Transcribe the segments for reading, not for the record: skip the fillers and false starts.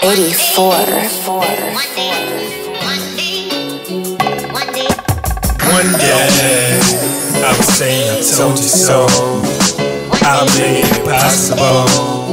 84. One day, I was saying I told you so. I made it possible.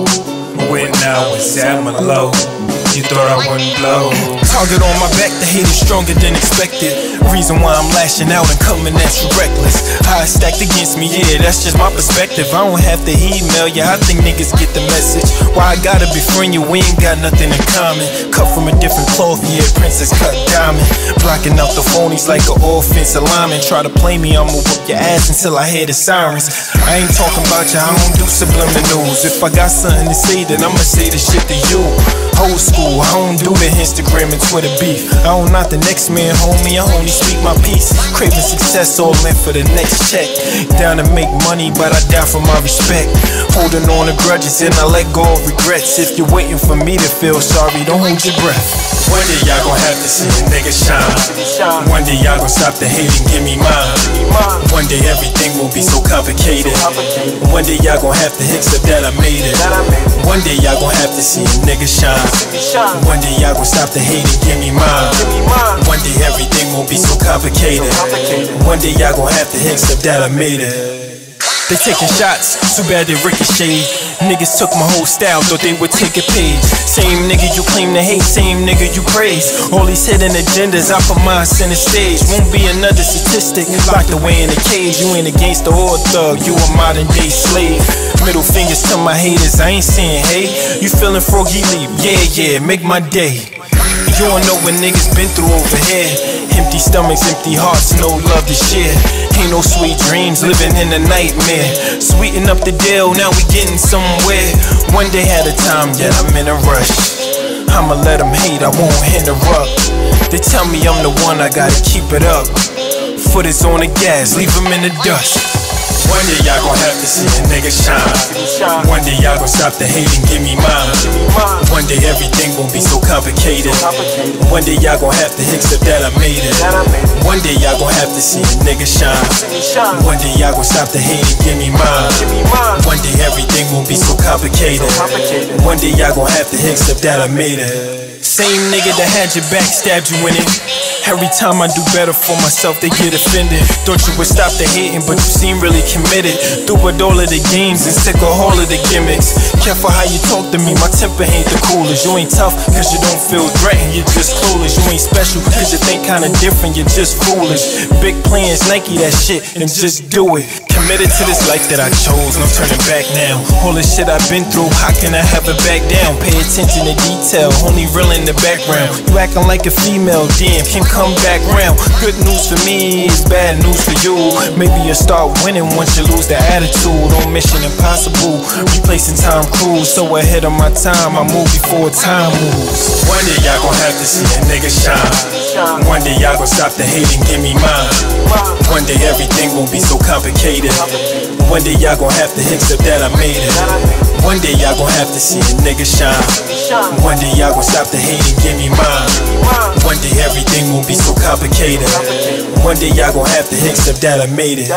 When I was at my low, you thought I wouldn't blow. Target on my back, the hate is stronger than expected. Reason why I'm lashing out and coming at you reckless. How it's stacked against me, yeah, that's just my perspective. I don't have to email you, I think niggas get the message. Why I gotta befriend you, we ain't got nothing in common. Cut from a different cloth, yeah, princess cut diamond. Blocking out the phonies like an offensive lineman. Try to play me, I'ma whoop your ass until I hear the sirens. I ain't talking about you, I don't do subliminals. If I got something to say, then I'ma say the shit to you. Old school, I don't do the Instagram and Twitter beef. I don't knock the next man, homie, I only speak my peace. Craving success, all in for the next check. Down to make money, but I die for my respect. Holding on to grudges and I let go of regrets. If you're waiting for me to feel sorry, don't hold your breath. One day y'all gon' have to see a nigga shine. One day y'all gon' stop the hate and give me mine. One day everything will be so complicated. One day y'all gon' have to accept that I made it. One day y'all gon' have to see a nigga shine. One day y'all gon' stop the hate and give me mine. One day everything won't be so complicated. One day y'all gon' have to accept that I made it. They taking shots, too bad they ricochet. Niggas took my whole style, thought they would take a page. Same nigga you claim to hate, same nigga you praise. All these hidden agendas, I put mine center stage. Won't be another statistic, locked away in a cage. You ain't a gangster or a thug, you a modern day slave. Middle fingers to my haters, I ain't saying hey. You feeling froggy leap, yeah, make my day. You don't know what niggas been through over here. Empty stomachs, empty hearts, no love to share. Ain't no sweet dreams, living in a nightmare. Sweeten up the deal, now we getting somewhere. One day at a time, yet I'm in a rush. I'ma let them hate, I won't interrupt. They tell me I'm the one, I gotta keep it up. Foot is on the gas, leave them in the dust. One day y'all gon' have to see a nigga shine. One day y'all gon' stop the hate and give me mine. One day everything won't be so complicated. One day y'all gon' have to accept that I made it. One day y'all gon' have to see a nigga shine. One day y'all gon' stop the hate and give me mine. One day everything won't be so complicated. One day y'all gon' have to accept that I made it. Same nigga that had your back stabbed you in it. Every time I do better for myself, they get offended. Thought you would stop the hating, but you seem really committed. Through with all of the games and sick of all of the gimmicks. Careful how you talk to me, my temper ain't the coolest. You ain't tough, cause you don't feel threatened, you're just clueless. You ain't special, cause you think kinda different, you're just foolish. Big plans, Nike that shit, and just do it. Committed to this life that I chose, no turning back now. All the shit I've been through, how can I have it back down? Pay attention to detail, only real in the background. You acting like a female, damn, can come back round. Good news for me is bad news for you. Maybe you'll start winning once you lose the attitude. On Mission Impossible, replacing Tom Cruise. So ahead of my time, I move before time moves. One day y'all gon' have to see a nigga shine. One day y'all gon' stop the hate and give me mine. One day everything won't be so complicated. One day y'all gon' have to accept that I made it. One day y'all gon' have to see a nigga shine. One day y'all gon' stop the hate and give me mine. One day everything won't be so complicated. One day y'all gon' have to accept that I made it.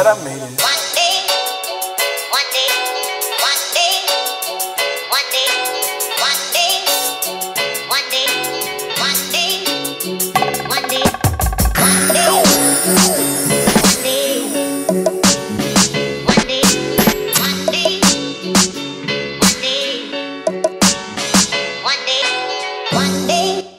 One day.